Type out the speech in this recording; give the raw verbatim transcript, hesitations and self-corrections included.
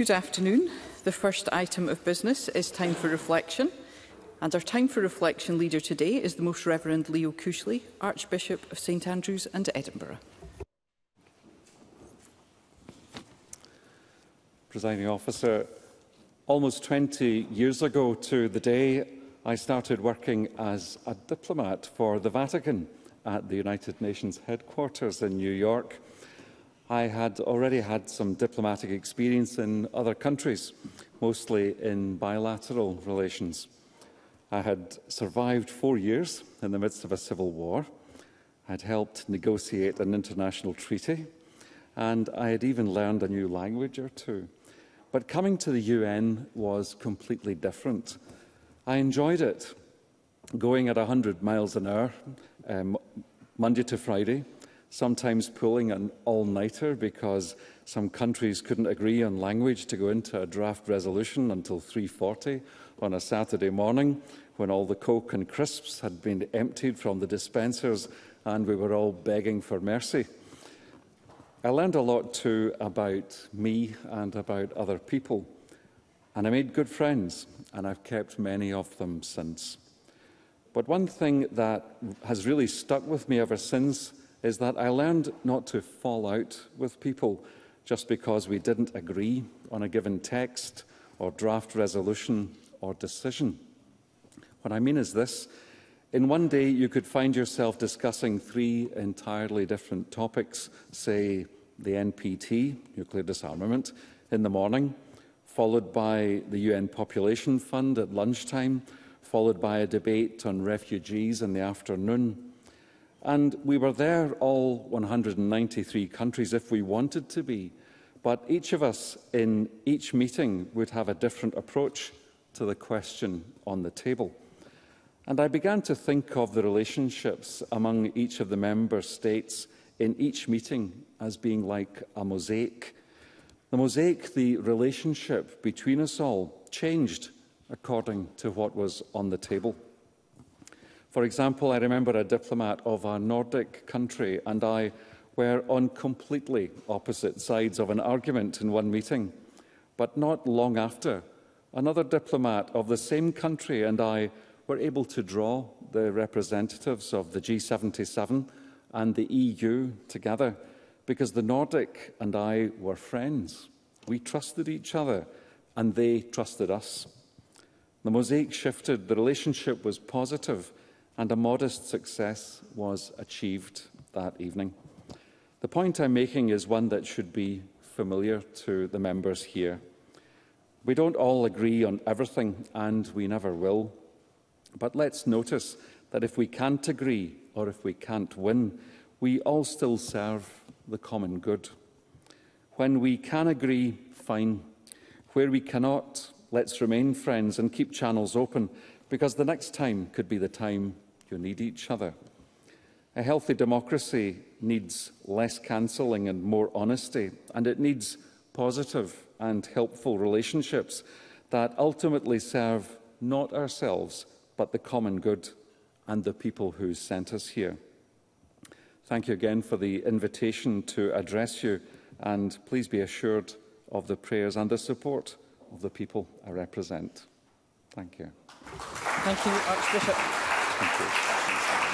Good afternoon. The first item of business is time for reflection. And our time for reflection leader today is the Most Reverend Leo Cushley, Archbishop of St Andrews and Edinburgh. Presiding Officer, almost twenty years ago to the day, I started working as a diplomat for the Vatican at the United Nations headquarters in New York. I had already had some diplomatic experience in other countries, mostly in bilateral relations. I had survived four years in the midst of a civil war. I had helped negotiate an international treaty, and I had even learned a new language or two. But coming to the U N was completely different. I enjoyed it, going at one hundred miles an hour, um, Monday to Friday, sometimes pulling an all-nighter because some countries couldn't agree on language to go into a draft resolution until three forty on a Saturday morning, when all the Coke and crisps had been emptied from the dispensers and we were all begging for mercy. I learned a lot too about me and about other people, and I made good friends, and I've kept many of them since. But one thing that has really stuck with me ever since is that I learned not to fall out with people just because we didn't agree on a given text or draft resolution or decision. What I mean is this: in one day you could find yourself discussing three entirely different topics, say the N P T, nuclear disarmament, in the morning, followed by the U N Population Fund at lunchtime, followed by a debate on refugees in the afternoon. And we were there, all one hundred ninety-three countries, if we wanted to be, but each of us in each meeting would have a different approach to the question on the table. And I began to think of the relationships among each of the member states in each meeting as being like a mosaic. The mosaic, the relationship between us all, changed according to what was on the table. For example, I remember a diplomat of a Nordic country and I were on completely opposite sides of an argument in one meeting. But not long after, another diplomat of the same country and I were able to draw the representatives of the G seventy-seven and the E U together because the Nordic and I were friends. We trusted each other and they trusted us. The mosaic shifted, the relationship was positive, and a modest success was achieved that evening. The point I'm making is one that should be familiar to the members here. We don't all agree on everything, and we never will. But let's notice that if we can't agree, or if we can't win, we all still serve the common good. When we can agree, fine. Where we cannot, let's remain friends and keep channels open, because the next time could be the time you need each other. A healthy democracy needs less cancelling and more honesty, and it needs positive and helpful relationships that ultimately serve not ourselves, but the common good and the people who sent us here. Thank you again for the invitation to address you, and please be assured of the prayers and the support of the people I represent. Thank you. Thank you, Archbishop. Thank you.